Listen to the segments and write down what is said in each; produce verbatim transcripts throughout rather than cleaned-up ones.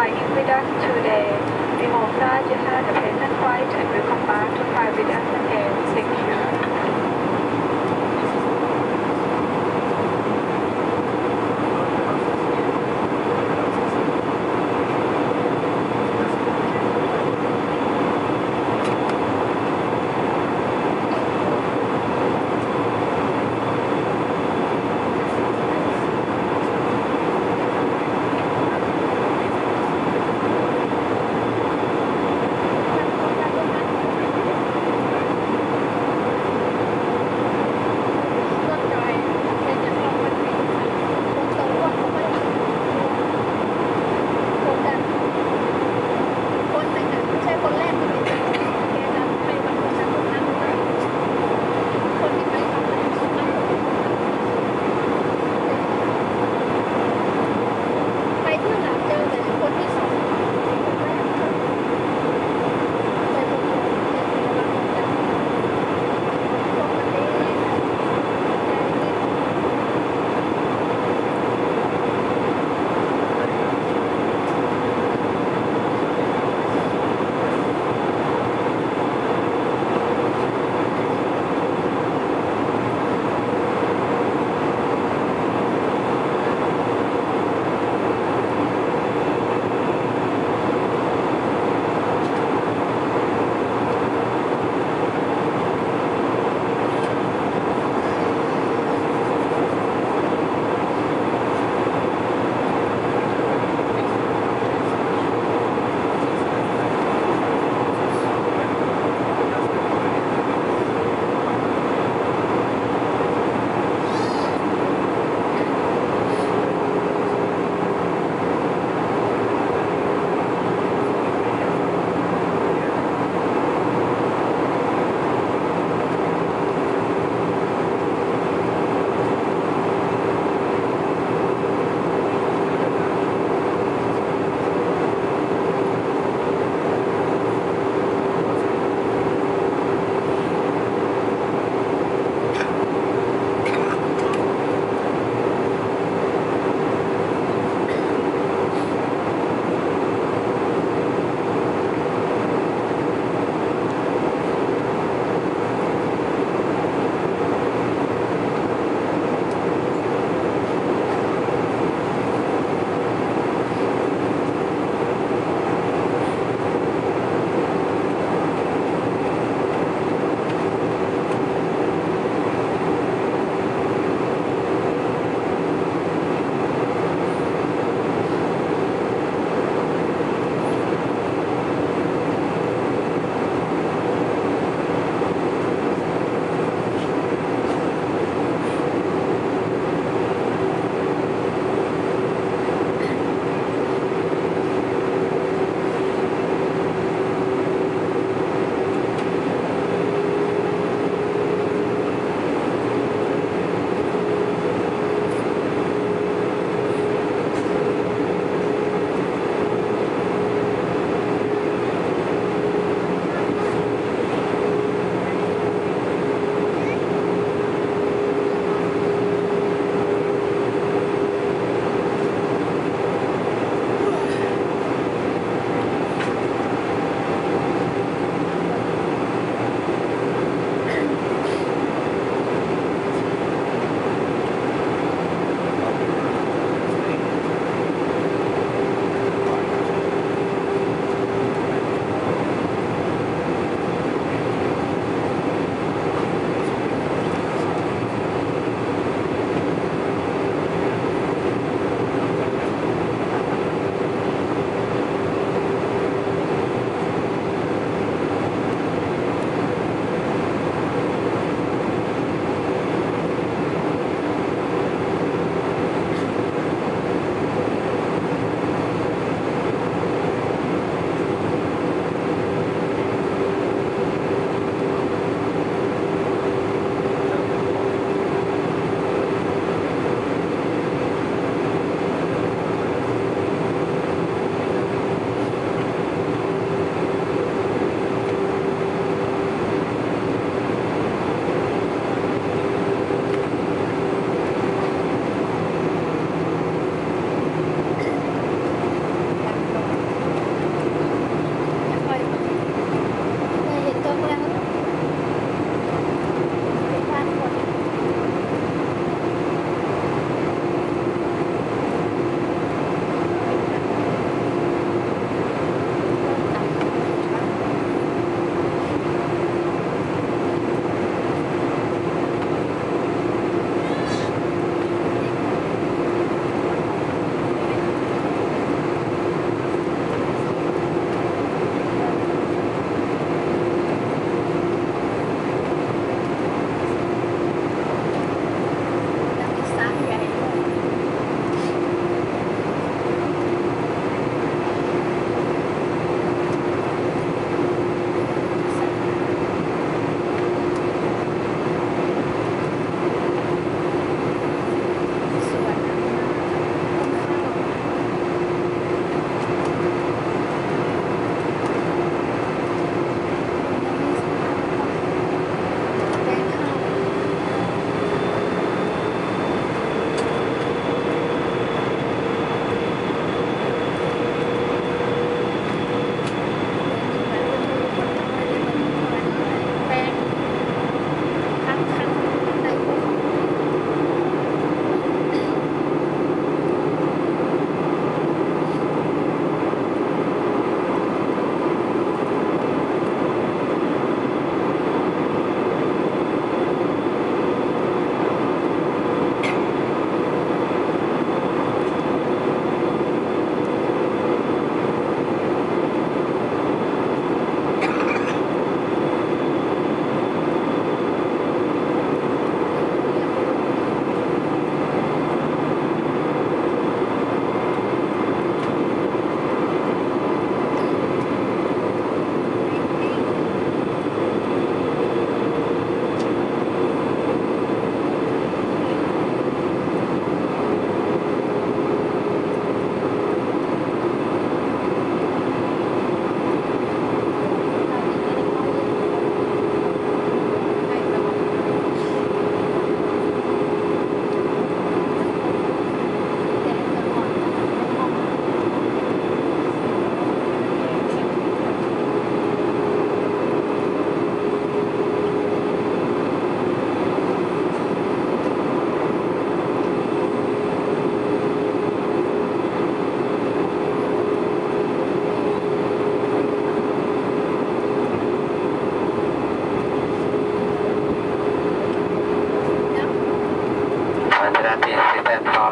flying with us today. We hope that you had a pleasant flight and will come back to fly with us again. Thank you.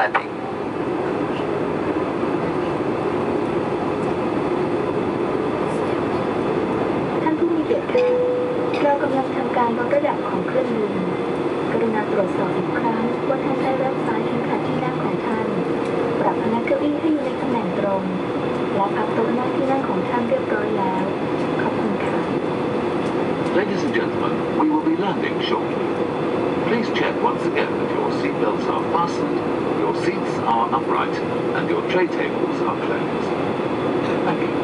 landing. ท่านผู้มีเกียรติค่ะเรากำลังทำการลดระดับของเครื่องบินกรุณาตรวจสอบอีกครั้งว่าท่านได้รักษาเข็มขัดที่นั่งของท่านปรับพนักเก้าอี้ให้อยู่ในตำแหน่งตรงและพับโต๊ะนั่งที่นั่งของท่านเรียบร้อยแล้วขอบคุณค่ะ Ladies and gentlemen, we will be landing shortly. Please check once again that your seatbelts are fastened, your seats are upright, and your tray tables are closed. Thank you.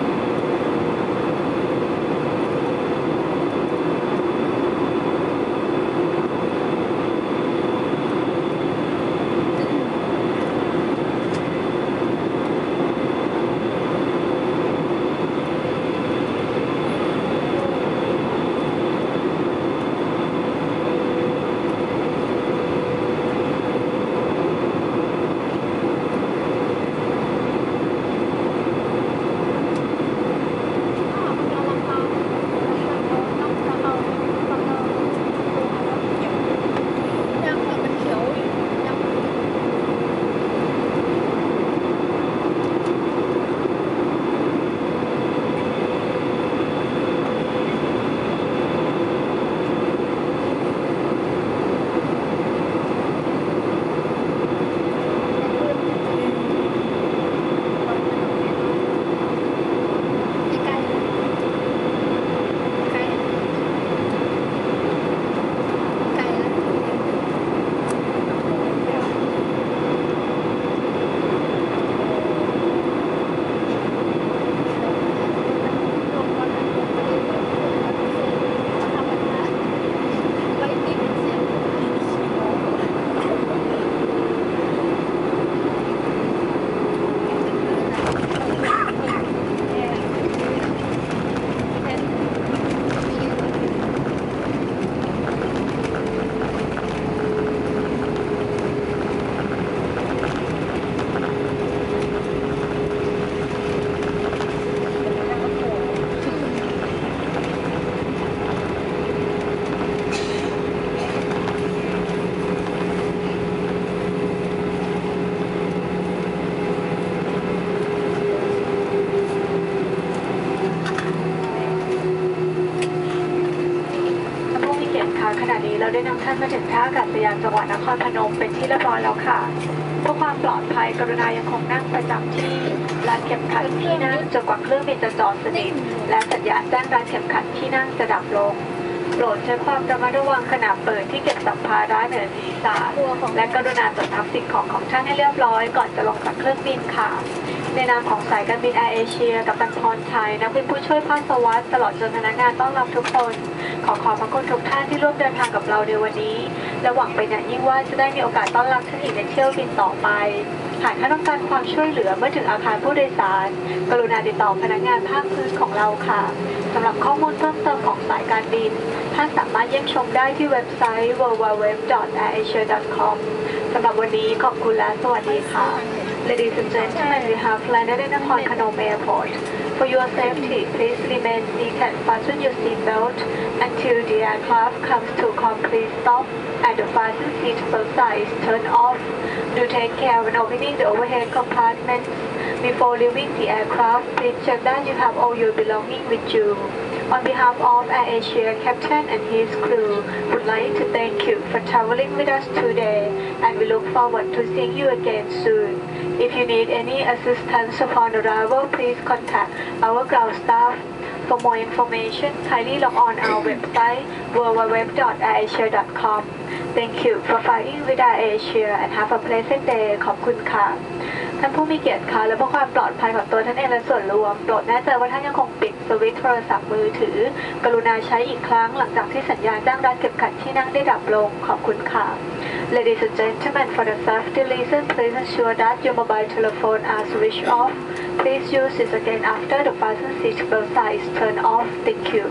ขณะนี้เราได้นำท่านมาถึงท่าอากาศยานจังหวัดนครพนมเป็นที่เรียบร้อยแล้วค่ะเพื่อความปลอดภัยกรุณายังคงนั่งประจำที่รัดเข็มขัดที่นั่งจนกว่าเครื่องบินจะจอดสนิทและสัญญาณแจ้งรัดเข็มขัดที่นั่งจะดับลงโปรดใช้ความระมัดระวังขณะเปิดที่เก็บสัมภาระเหนือศีรษะและกรุณาตรวจทับสิ่งของของท่านให้เรียบร้อยก่อนจะลงจากเครื่องบินค่ะในนามของสายการบินแอร์เอเชียกัปตันพรชัยนักบินผู้ช่วยภาคสวัสดิ์ตลอดจนพนักงานต้อนรับทุกคนขอขอบพระคุณทุกท่านที่ร่วมเดินทางกับเราในวันนี้และหวังเป็นอย่างยิ่งว่าจะได้มีโอกาสต้อนรับท่านอีกในเที่ยวบินต่อไปหากท่านต้องการความช่วยเหลือเมื่อถึงอาคารผู้โดยสารกรุณาติดต่อพนักงานภาคพื้นของเราค่ะสำหรับข้อมูลเพิ่มเติมของสายการบินท่านสามารถเยี่ยมชมได้ที่เว็บไซต์ ดับเบิลยู ดับเบิลยู ดับเบิลยู ดอท แอร์เอเชีย ดอท คอม สำหรับวันนี้ขอบคุณและสวัสดีค่ะ Ladies and gentlemen, we have landed in Nakhon Phanom Airport. For your safety, please remain seated and fasten your seatbelt until the aircraft comes to complete stop and the fasten seat belt signs turn off. Do take care when opening the overhead compartments. Before leaving the aircraft, please check that you have all your belongings with you. On behalf of AirAsia Captain and his crew, would like to thank you for traveling with us today, and we look forward to seeing you again soon. If you need any assistance upon arrival, please contact our ground staff. For more information, kindly log on our website w w w dot air asia dot com. Thank you for flying with AirAsia and have a pleasant day. ขอบคุณค่ะท่านผู้มีเกียรติค่ะและเพื่อความปลอดภัยของตัวท่านเองและส่วนรวมโปรดแน่ใจว่าท่านยังคงปิดสวิตช์โทรศัพท์มือถือกรุณาใช้อีกครั้งหลังจากที่สัญญาณจ้างรัดเข็มขัดที่นั่งได้ดับลงขอบคุณค่ะ Ladies and gentlemen, for the safety reason, please ensure that your mobile telephone are switched off. Please use it again after the fasten seat belt sign is turned off. Thank you.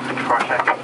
ขอใช้ครับ